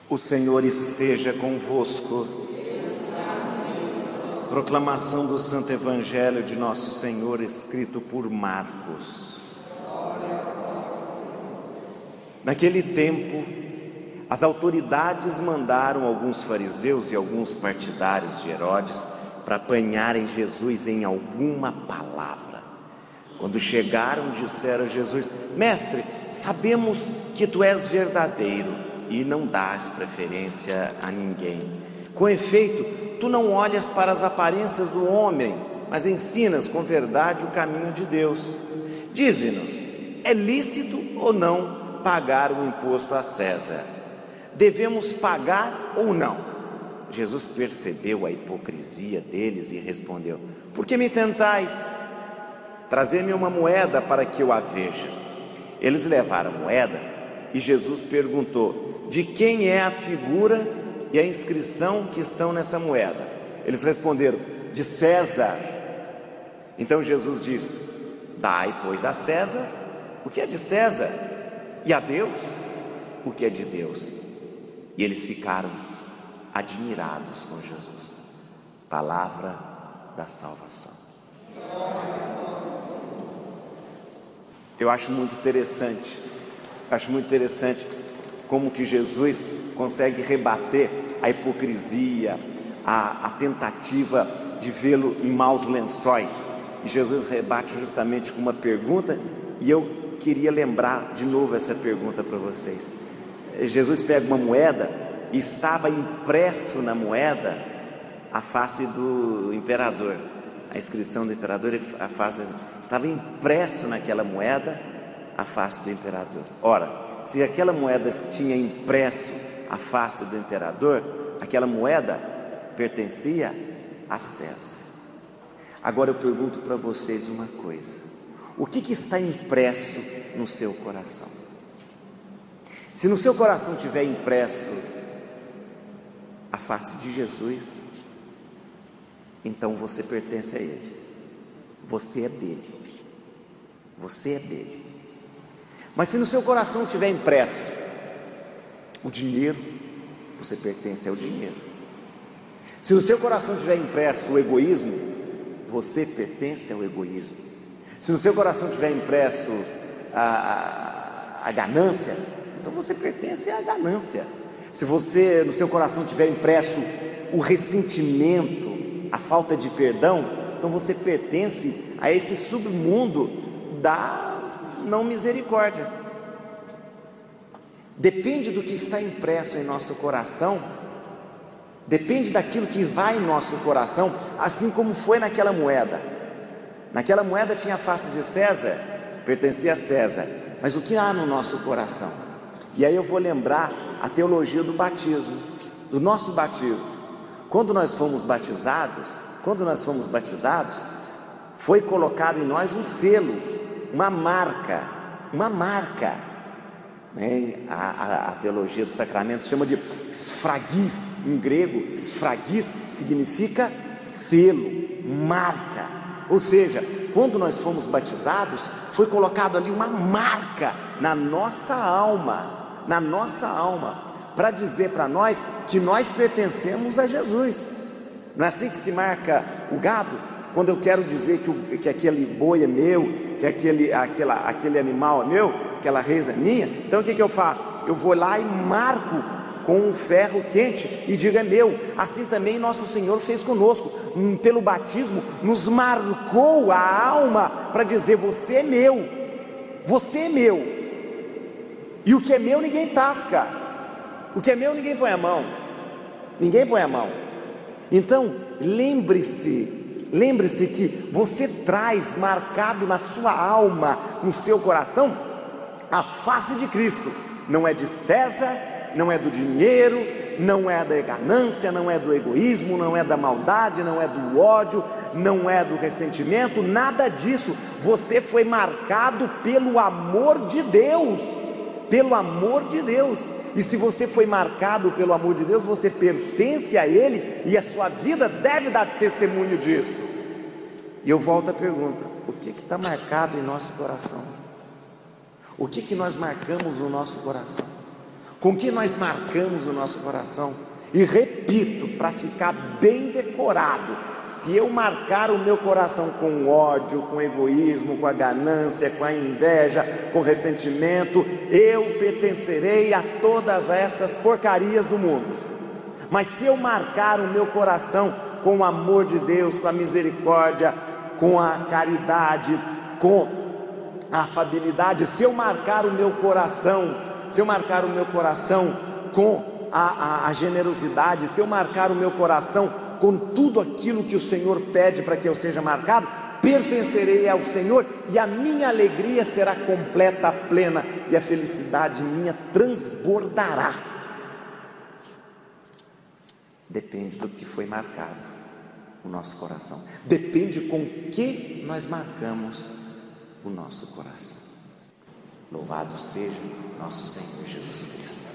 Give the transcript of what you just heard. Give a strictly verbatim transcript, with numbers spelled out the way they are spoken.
O Senhor esteja convosco. Proclamação do Santo Evangelho de Nosso Senhor, escrito por Marcos. Naquele tempo, as autoridades mandaram alguns fariseus e alguns partidários de Herodes para apanharem Jesus em alguma palavra. Quando chegaram, disseram a Jesus: Mestre, sabemos que tu és verdadeiro e não dás preferência a ninguém. Com efeito, tu não olhas para as aparências do homem, mas ensinas com verdade o caminho de Deus. Dize-nos, é lícito ou não pagar o imposto a César? Devemos pagar ou não? Jesus percebeu a hipocrisia deles e respondeu: Por que me tentais? Trazei-me uma moeda para que eu a veja. Eles levaram a moeda e Jesus perguntou: De quem é a figura e a inscrição que estão nessa moeda? Eles responderam: De César. Então Jesus disse: Dai, pois, a César o que é de César, e a Deus o que é de Deus. E eles ficaram admirados com Jesus. Palavra da salvação. Eu acho muito interessante, acho muito interessante como que Jesus consegue rebater a hipocrisia, a, a tentativa de vê-lo em maus lençóis. E Jesus rebate justamente com uma pergunta, e eu queria lembrar de novo essa pergunta para vocês. Jesus pega uma moeda e estava impresso na moeda a face do imperador, a inscrição do imperador, a face, estava impresso naquela moeda a face do imperador. Ora, se aquela moeda tinha impresso a face do imperador, aquela moeda pertencia a César. Agora eu pergunto para vocês uma coisa: o que, que está impresso no seu coração? Se no seu coração tiver impresso a face de Jesus, então você pertence a Ele, você é dele, você é dele. Mas se no seu coração tiver impresso o dinheiro, você pertence ao dinheiro. Se no seu coração tiver impresso o egoísmo, você pertence ao egoísmo. Se no seu coração tiver impresso a, a, a ganância, então você pertence à ganância. Se você no seu coração tiver impresso o ressentimento, a falta de perdão, então você pertence a esse submundo da não misericórdia. Depende do que está impresso em nosso coração, depende daquilo que vai em nosso coração, assim como foi naquela moeda. Naquela moeda tinha a face de César, pertencia a César, mas o que há no nosso coração? E aí eu vou lembrar a teologia do batismo, do nosso batismo. Quando nós fomos batizados, quando nós fomos batizados, foi colocado em nós um selo, uma marca, uma marca, né? a, a, a teologia do sacramento chama de sfragis, em grego, sfragis significa selo, marca. Ou seja, quando nós fomos batizados, foi colocado ali uma marca na nossa alma, na nossa alma, para dizer para nós que nós pertencemos a Jesus. Não é assim que se marca o gado? Quando eu quero dizer que, o, que aquele boi é meu, que aquele, aquela, aquele animal é meu, aquela reisa é minha, então o que, que eu faço? Eu vou lá e marco com um ferro quente e digo: é meu. Assim também nosso Senhor fez conosco, pelo batismo nos marcou a alma para dizer: você é meu, você é meu, e o que é meu ninguém tasca, o que é meu ninguém põe a mão, ninguém põe a mão. Então lembre-se, lembre-se que você traz marcado na sua alma, no seu coração, a face de Cristo. Não é de César, não é do dinheiro, não é da ganância, não é do egoísmo, não é da maldade, não é do ódio, não é do ressentimento, nada disso. Você foi marcado pelo amor de Deus, pelo amor de Deus. E se você foi marcado pelo amor de Deus, você pertence a Ele, e a sua vida deve dar testemunho disso. E eu volto à pergunta: o que está marcado em nosso coração? O que, que nós marcamos no nosso coração? Com que nós marcamos o nosso coração? E repito, para ficar bem decorado, se eu marcar o meu coração com ódio, com egoísmo, com a ganância, com a inveja, com ressentimento, eu pertencerei a todas essas porcarias do mundo. Mas se eu marcar o meu coração com o amor de Deus, com a misericórdia, com a caridade, com a afabilidade, se eu marcar o meu coração, se eu marcar o meu coração com A, a, a generosidade, se eu marcar o meu coração com tudo aquilo que o Senhor pede para que eu seja marcado, pertencerei ao Senhor e a minha alegria será completa, plena, e a felicidade minha transbordará. Depende do que foi marcado o nosso coração, depende com que nós marcamos o nosso coração. Louvado seja nosso Senhor Jesus Cristo.